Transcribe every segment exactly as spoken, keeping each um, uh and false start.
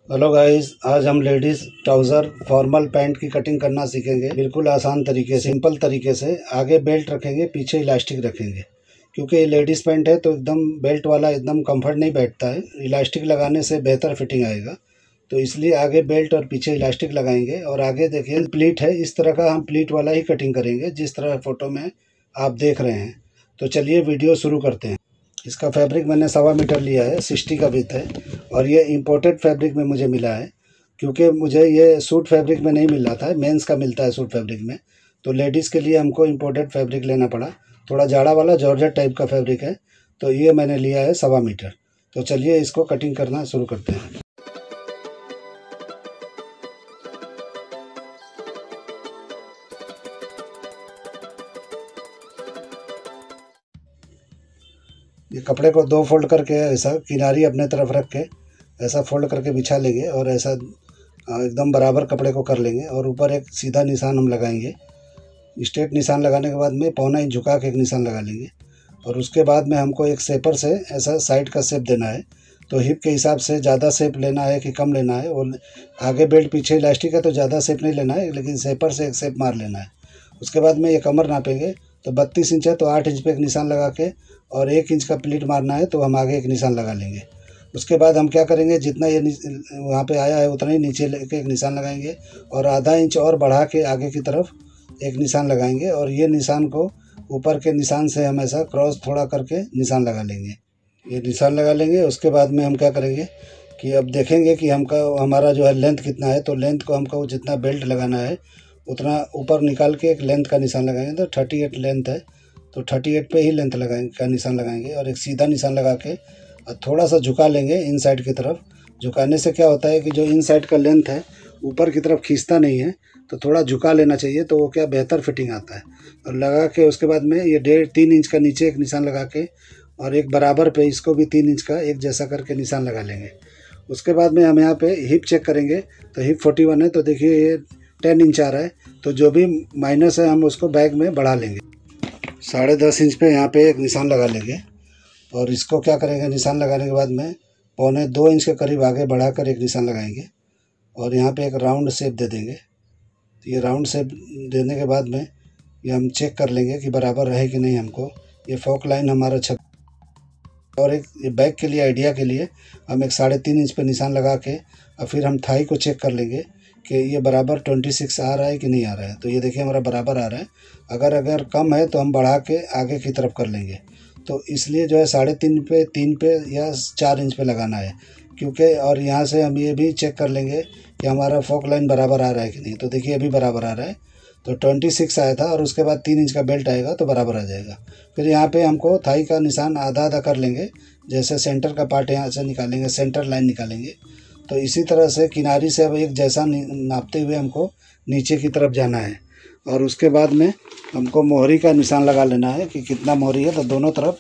Hello guys, आज हम ladies trouser formal pant की कटिंग करना सीखेंगे। बिल्कुल आसान तरीके से, सिंपल तरीके से। आगे बेल्ट रखेंगे, पीछे इलास्टिक रखेंगे। क्योंकि ये लेडीज़ पैंट है तो एकदम बेल्ट वाला एकदम कंफर्ट नहीं बैठता है। इलास्टिक लगाने से बेहतर फिटिंग आएगा, तो इसलिए आगे बेल्ट और पीछे इलास्टिक लगाएंगे। और आगे देखिए प्लीट है, इस तरह का हम प्लीट वाला ही कटिंग करेंगे जिस तरह फ़ोटो में आप देख रहे हैं। तो चलिए वीडियो शुरू करते हैं। इसका फैब्रिक मैंने सवा मीटर लिया है, सिक्सटी का विड्थ है। और ये इम्पोर्टेड फैब्रिक में मुझे मिला है, क्योंकि मुझे ये सूट फैब्रिक में नहीं मिल रहा था। मेंस का मिलता है सूट फैब्रिक में, तो लेडीज़ के लिए हमको इम्पोर्टेड फैब्रिक लेना पड़ा। थोड़ा जाड़ा वाला जॉर्जेट टाइप का फैब्रिक है, तो ये मैंने लिया है सवा मीटर। तो चलिए इसको कटिंग करना शुरू करते हैं। ये कपड़े को दो फोल्ड करके ऐसा किनारी अपने तरफ रख के ऐसा फोल्ड करके बिछा लेंगे और ऐसा एकदम बराबर कपड़े को कर लेंगे। और ऊपर एक सीधा निशान हम लगाएंगे। स्ट्रेट निशान लगाने के बाद में पौना इंच झुका के एक निशान लगा लेंगे। और उसके बाद में हमको एक शेपर से ऐसा साइड का शेप देना है। तो हिप के हिसाब से ज़्यादा शेप लेना है कि कम लेना है। और आगे बेल्ट पीछे इलास्टिक है तो ज़्यादा शेप नहीं लेना है, लेकिन शेपर से एक शेप मार लेना है। उसके बाद में ये कमर नापेंगे, तो बत्तीस इंच है तो आठ इंच पे एक निशान लगा के और एक इंच का प्लीट मारना है, तो हम आगे एक निशान लगा लेंगे। उसके बाद हम क्या करेंगे, जितना ये वहाँ पे आया है उतना ही नीचे लेके एक निशान लगाएंगे और आधा इंच और बढ़ा के आगे की तरफ एक निशान लगाएंगे। और ये निशान को ऊपर के निशान से हम ऐसा क्रॉस थोड़ा करके निशान लगा लेंगे। ये निशान लगा लेंगे। उसके बाद में हम क्या करेंगे कि अब देखेंगे कि हमका हमारा जो है लेंथ कितना है। तो लेंथ को हमको जितना बेल्ट लगाना है उतना ऊपर निकाल के एक लेंथ का निशान लगाएंगे। तो थर्टी एट लेंथ है, तो थर्टी एट पे ही लेंथ लगाएंगे का निशान लगाएंगे। और एक सीधा निशान लगा के थोड़ा सा झुका लेंगे इन साइड की तरफ। झुकाने से क्या होता है कि जो इन साइड का लेंथ है ऊपर की तरफ खींचता नहीं है, तो थोड़ा झुका लेना चाहिए, तो वो क्या बेहतर फिटिंग आता है। और लगा के उसके बाद में ये डेढ़ तीन इंच का नीचे एक निशान लगा के और एक बराबर पे इसको भी तीन इंच का एक जैसा करके निशान लगा लेंगे। उसके बाद में हम यहाँ पे हिप चेक करेंगे, तो हिप फोर्टी वन है, तो देखिए ये टेन इंच आ रहा है, तो जो भी माइनस है हम उसको बैग में बढ़ा लेंगे। साढ़े दस इंच पे यहाँ पे एक निशान लगा लेंगे। और इसको क्या करेंगे, निशान लगाने के बाद में पौने दो इंच के करीब आगे बढ़ाकर एक निशान लगाएंगे और यहाँ पे एक राउंड शेप दे देंगे। तो ये राउंड शेप देने के बाद में ये हम चेक कर लेंगे कि बराबर रहे कि नहीं। हमको ये फोक लाइन हमारा छप और एक ये बैक के लिए आइडिया के लिए हम एक साढ़े तीन इंच पे निशान लगा के और फिर हम थाई को चेक कर लेंगे कि ये बराबर ट्वेंटी सिक्स आ रहा है कि नहीं आ रहा है। तो ये देखिए हमारा बराबर आ रहा है। अगर अगर कम है तो हम बढ़ा के आगे की तरफ कर लेंगे। तो इसलिए जो है साढ़े तीन पे तीन पे या चार इंच पे लगाना है, क्योंकि और यहाँ से हम ये भी चेक कर लेंगे कि हमारा फोक लाइन बराबर आ रहा है कि नहीं। तो देखिए अभी बराबर आ रहा है, तो ट्वेंटी सिक्स आया था और उसके बाद तीन इंच का बेल्ट आएगा तो बराबर आ जाएगा। फिर यहाँ पे हमको थाई का निशान आधा आधा कर लेंगे। जैसे सेंटर का पार्ट यहाँ से निकालेंगे, सेंटर लाइन निकालेंगे, तो इसी तरह से किनारी से अब एक जैसा नापते हुए हमको नीचे की तरफ जाना है। और उसके बाद में हमको मोहरी का निशान लगा लेना है कि कितना मोहरी है। तो दोनों तरफ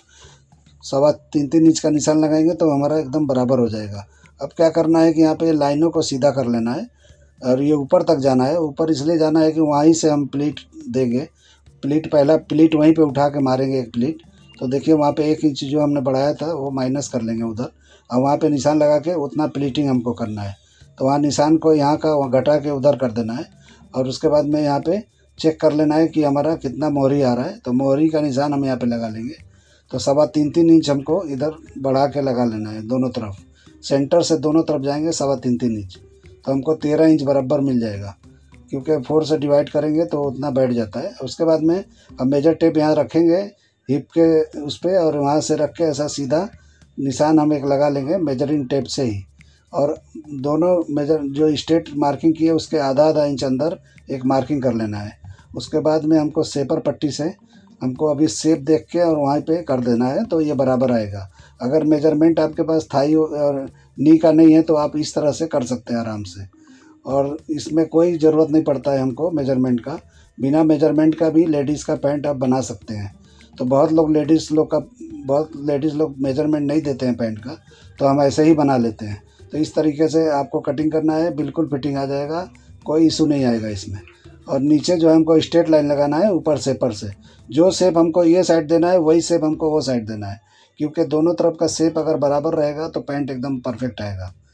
सवा तीन तीन इंच का निशान लगाएंगे तो हमारा एकदम बराबर हो जाएगा। अब क्या करना है कि यहाँ पे लाइनों को सीधा कर लेना है और ये ऊपर तक जाना है। ऊपर इसलिए जाना है कि वहीं से हम प्लीट देंगे। प्लीट पहला प्लीट वहीं पे उठा के मारेंगे एक प्लीट। तो देखिए वहाँ पे एक इंच जो हमने बढ़ाया था वो माइनस कर लेंगे उधर, और वहाँ पे निशान लगा के उतना प्लीटिंग हमको करना है। तो वहाँ निशान को यहाँ का वहाँ घटा के उधर कर देना है। और उसके बाद में यहाँ पे चेक कर लेना है कि हमारा कितना मोहरी आ रहा है। तो मोहरी का निशान हम यहाँ पे लगा लेंगे। तो सवा तीन तीन इंच हमको इधर बढ़ा के लगा लेना है दोनों तरफ। सेंटर से दोनों तरफ जाएंगे सवा तीन तीन इंच, तो हमको तेरह इंच बराबर मिल जाएगा, क्योंकि फोर से डिवाइड करेंगे तो उतना बैठ जाता है। उसके बाद में हम मेजर टेप यहाँ रखेंगे हिप के उस पर, और वहाँ से रख के ऐसा सीधा निशान हम एक लगा लेंगे मेजरिंग टेप से ही। और दोनों मेजर जो स्ट्रेट मार्किंग की है उसके आधा आधा इंच अंदर एक मार्किंग कर लेना है। उसके बाद में हमको शेपर पट्टी से हमको अभी शेप देख के और वहाँ पे कर देना है, तो ये बराबर आएगा। अगर मेजरमेंट आपके पास थाई और नी का नहीं है तो आप इस तरह से कर सकते हैं आराम से। और इसमें कोई ज़रूरत नहीं पड़ता है हमको मेजरमेंट का। बिना मेजरमेंट का भी लेडीज़ का पैंट आप बना सकते हैं। तो बहुत लोग लेडीज़ लोग का बहुत लेडीज़ लोग मेजरमेंट नहीं देते हैं पैंट का, तो हम ऐसे ही बना लेते हैं। तो इस तरीके से आपको कटिंग करना है, बिल्कुल फिटिंग आ जाएगा, कोई इशू नहीं आएगा इसमें। और नीचे जो है हमको स्ट्रेट लाइन लगाना है ऊपर शेपर से। जो शेप हमको ये साइड देना है वही शेप हमको वो साइड देना है, क्योंकि दोनों तरफ का शेप अगर बराबर रहेगा तो पैंट एकदम परफेक्ट आएगा।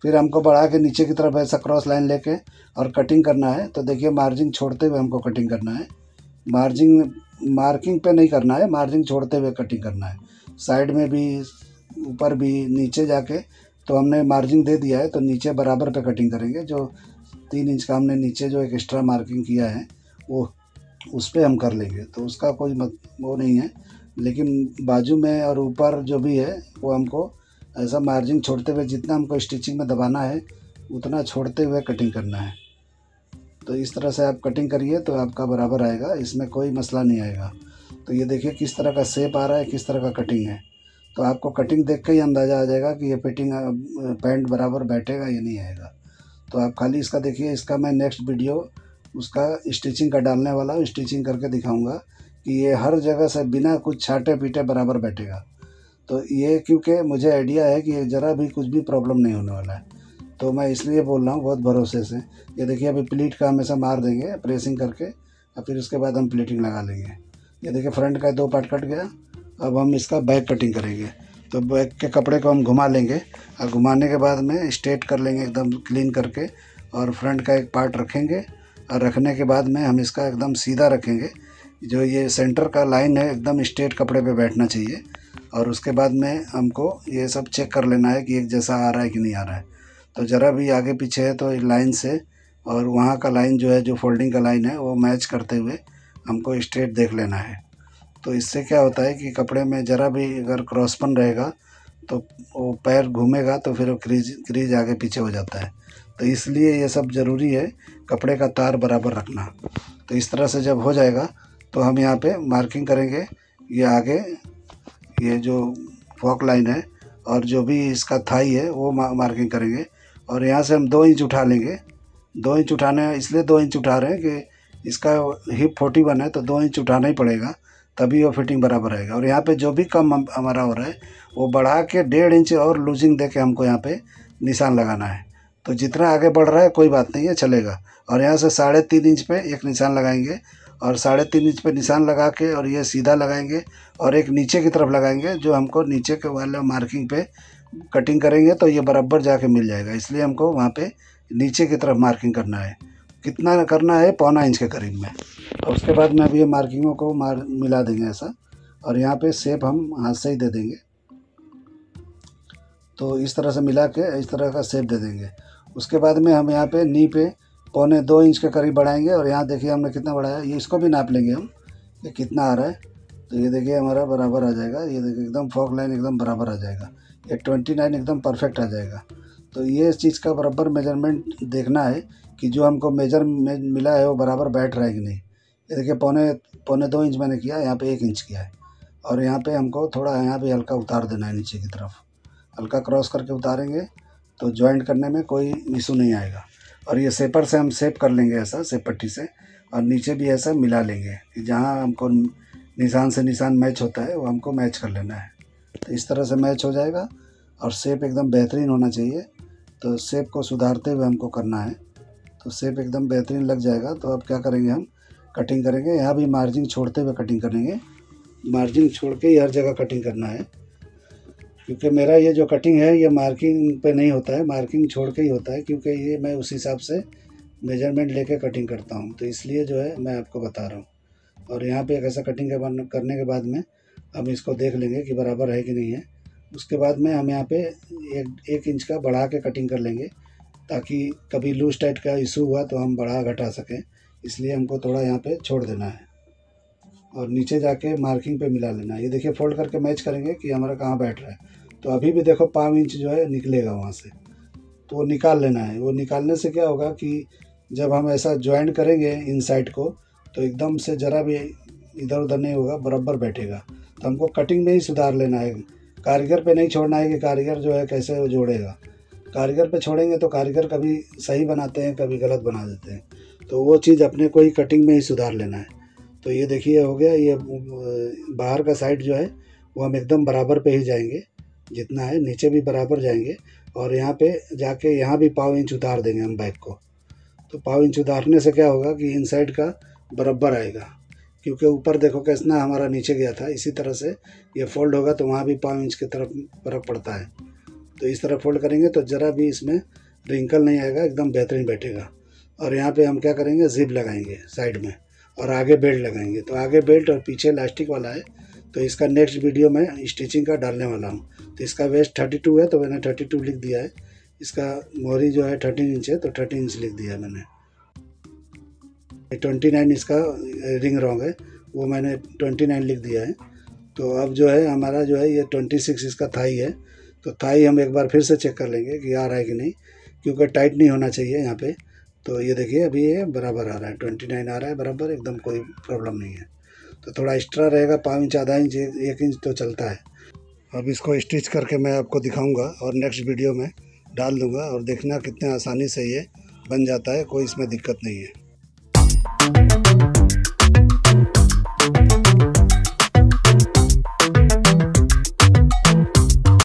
फिर हमको बढ़ा के नीचे की तरफ ऐसा क्रॉस लाइन लेके और कटिंग करना है। तो देखिए मार्जिन छोड़ते हुए हमको कटिंग करना है, मार्जिन मार्किंग पे नहीं करना है, मार्जिन छोड़ते हुए कटिंग करना है। साइड में भी, ऊपर भी, नीचे जाके तो हमने मार्जिन दे दिया है, तो नीचे बराबर पे कटिंग करेंगे। जो तीन इंच का हमने नीचे जो एक एक्स्ट्रा मार्किंग किया है वो उस पर हम कर लेंगे, तो उसका कोई मत वो नहीं है। लेकिन बाजू में और ऊपर जो भी है वो हमको ऐसा मार्जिन छोड़ते हुए, जितना हमको स्टिचिंग में दबाना है उतना छोड़ते हुए कटिंग करना है। तो इस तरह से आप कटिंग करिए तो आपका बराबर आएगा, इसमें कोई मसला नहीं आएगा। तो ये देखिए किस तरह का शेप आ रहा है, किस तरह का कटिंग है। तो आपको कटिंग देख के ही अंदाज़ा आ जाएगा कि ये फिटिंग पैंट बराबर बैठेगा या नहीं आएगा। तो आप खाली इसका देखिए, इसका मैं नेक्स्ट वीडियो उसका स्टिचिंग का डालने वाला हूँ, स्टिचिंग करके दिखाऊंगा कि ये हर जगह से बिना कुछ छाटे पीटे बराबर बैठेगा। तो ये क्योंकि मुझे आइडिया है कि ज़रा भी कुछ भी प्रॉब्लम नहीं होने वाला है, तो मैं इसलिए बोल रहा हूँ बहुत भरोसे से। ये देखिए अभी प्लीट का हमेशा मार देंगे प्रेसिंग करके, और फिर उसके बाद हम प्लीटिंग लगा लेंगे। ये देखिए फ्रंट का दो पार्ट कट गया, अब हम इसका बैक कटिंग करेंगे। तो बैक के कपड़े को हम घुमा लेंगे, और घुमाने के बाद में स्ट्रेट कर लेंगे एकदम क्लीन करके, और फ्रंट का एक पार्ट रखेंगे, और रखने के बाद में हम इसका एकदम सीधा रखेंगे। जो ये सेंटर का लाइन है एकदम स्ट्रेट कपड़े पे बैठना चाहिए। और उसके बाद में हमको ये सब चेक कर लेना है कि एक जैसा आ रहा है कि नहीं आ रहा है। तो ज़रा भी आगे पीछे है तो लाइन से और वहाँ का लाइन जो है, जो फोल्डिंग का लाइन है, वो मैच करते हुए हमको स्ट्रेट देख लेना है। तो इससे क्या होता है कि कपड़े में ज़रा भी अगर क्रॉसपन रहेगा तो वो पैर घूमेगा तो फिर वो क्रीज क्रीज आगे पीछे हो जाता है। तो इसलिए ये सब ज़रूरी है, कपड़े का तार बराबर रखना। तो इस तरह से जब हो जाएगा तो हम यहाँ पे मार्किंग करेंगे। ये आगे ये जो फॉक लाइन है और जो भी इसका थाई है वो मार्किंग करेंगे। और यहाँ से हम दो इंच उठा लेंगे। दो इंच उठाने इसलिए दो इंच उठा रहे हैं कि इसका हिप फोर्टी वन है, तो दो इंच उठाना ही पड़ेगा, तभी वो फिटिंग बराबर रहेगा। और यहाँ पे जो भी कम हमारा हो रहा है वो बढ़ा के डेढ़ इंच और लूजिंग दे के हमको यहाँ पे निशान लगाना है। तो जितना आगे बढ़ रहा है कोई बात नहीं है, चलेगा। और यहाँ से साढ़े तीन इंच पे एक निशान लगाएंगे, और साढ़े तीन इंच पे निशान लगा के और ये सीधा लगाएंगे, और एक नीचे की तरफ लगाएंगे जो हमको नीचे के वाले मार्किंग पे कटिंग करेंगे तो ये बराबर जाके मिल जाएगा। इसलिए हमको वहाँ पे नीचे की तरफ मार्किंग करना है। कितना करना है, पौना इंच के करीब में। और उसके बाद में अभी ये मार्किंगों को मार मिला देंगे ऐसा, और यहाँ पे शेप हम हाथ से ही दे देंगे। तो इस तरह से मिला के इस तरह का शेप दे देंगे। उसके बाद में हम यहाँ पे नी पे पौने दो इंच के करीब बढ़ाएंगे। और यहाँ देखिए हमने कितना बढ़ाया, ये इसको भी नाप लेंगे हम, ये कितना आ रहा है। तो ये देखिए हमारा बराबर आ जाएगा। ये देखिए एकदम फॉक लाइन एकदम बराबर आ जाएगा, ये ट्वेंटी नाइन एकदम परफेक्ट आ जाएगा। तो ये चीज़ का बराबर मेजरमेंट देखना है कि जो हमको मेजर में मिला है वो बराबर बैठ रहा है कि नहीं। ये देखिए पौने पौने दो इंच मैंने किया, यहाँ पे एक इंच किया है। और यहाँ पे हमको थोड़ा यहाँ पे हल्का उतार देना है, नीचे की तरफ हल्का क्रॉस करके उतारेंगे तो जॉइंट करने में कोई इशू नहीं आएगा। और ये सेपर से हम सेप कर लेंगे ऐसा, सेप पट्टी से, और नीचे भी ऐसा मिला लेंगे कि जहाँ हमको निशान से निशान मैच होता है वो हमको मैच कर लेना है। तो इस तरह से मैच हो जाएगा और शेप एकदम बेहतरीन होना चाहिए। तो शेप को सुधारते हुए हमको करना है, तो शेप एकदम बेहतरीन लग जाएगा। तो अब क्या करेंगे, हम कटिंग करेंगे। यहाँ भी मार्जिन छोड़ते हुए कटिंग करेंगे, मार्जिन छोड़ के ही हर जगह कटिंग करना है। क्योंकि मेरा ये जो कटिंग है ये मार्किंग पे नहीं होता है, मार्किंग छोड़ के ही होता है, क्योंकि ये मैं उस हिसाब से मेजरमेंट लेके कटिंग करता हूँ। तो इसलिए जो है मैं आपको बता रहा हूँ। और यहाँ पे एक ऐसा कटिंग के करने के बाद में हम इसको देख लेंगे कि बराबर है कि नहीं है। उसके बाद में हम यहाँ पे एक एक इंच का बढ़ा के कटिंग कर लेंगे, ताकि कभी लूज टाइट का इशू हुआ तो हम बढ़ा घटा सकें। इसलिए हमको थोड़ा यहाँ पे छोड़ देना है और नीचे जाके मार्किंग पे मिला लेना है। ये देखिए फोल्ड करके मैच करेंगे कि हमारा कहाँ बैठ रहा है। तो अभी भी देखो पाँच इंच जो है निकलेगा वहाँ से, तो वो निकाल लेना है। वो निकालने से क्या होगा कि जब हम ऐसा ज्वाइंट करेंगे इन साइड को तो एकदम से ज़रा भी इधर उधर नहीं होगा, बराबर बैठेगा। तो हमको कटिंग में ही सुधार लेना है, कारीगर पे नहीं छोड़ना है कि कारीगर जो है कैसे वो जोड़ेगा। कारीगर पे छोड़ेंगे तो कारीगर कभी सही बनाते हैं, कभी गलत बना देते हैं। तो वो चीज़ अपने को ही कटिंग में ही सुधार लेना है। तो ये देखिए हो गया। ये बाहर का साइड जो है वो हम एकदम बराबर पे ही जाएंगे, जितना है नीचे भी बराबर जाएंगे। और यहाँ पे जाके यहाँ भी पाव इंच उतार देंगे हम बैक को। तो पाव इंच उतारने से क्या होगा कि इन साइड का बराबर आएगा, क्योंकि ऊपर देखो कितना हमारा नीचे गया था। इसी तरह से ये फोल्ड होगा तो वहाँ भी पाँच इंच की तरफ फर्क पड़ता है। तो इस तरह फोल्ड करेंगे तो ज़रा भी इसमें रिंकल नहीं आएगा, एकदम बेहतरीन बैठेगा। और यहाँ पे हम क्या करेंगे, जिप लगाएंगे साइड में और आगे बेल्ट लगाएंगे। तो आगे बेल्ट और पीछे इलास्टिक वाला है, तो इसका नेक्स्ट वीडियो में स्टिचिंग का डालने वाला हूँ। तो इसका वेस्ट थर्टी टू है तो मैंने थर्टी टू लिख दिया है। इसका मोहरी जो है थर्टीन इंच है तो थर्टीन इंच लिख दिया है मैंने। ट्वेंटी नाइन इसका रिंग रॉन्ग है, वो मैंने ट्वेंटी नाइन लिख दिया है। तो अब जो है हमारा जो है ये ट्वेंटी सिक्स इसका थाई है। तो थाई हम एक बार फिर से चेक कर लेंगे कि आ रहा है कि नहीं, क्योंकि टाइट नहीं होना चाहिए यहाँ पे। तो ये देखिए अभी ये बराबर आ रहा है, ट्वेंटी नाइन आ रहा है बराबर, एकदम कोई प्रॉब्लम नहीं है। तो थोड़ा एक्स्ट्रा रहेगा, पाँच इंच, आधा इंच, एक इंच तो चलता है। अब इसको स्टिच करके मैं आपको दिखाऊंगा और नेक्स्ट वीडियो में डाल दूंगा, और देखना कितने आसानी से ये बन जाता है, कोई इसमें दिक्कत नहीं है।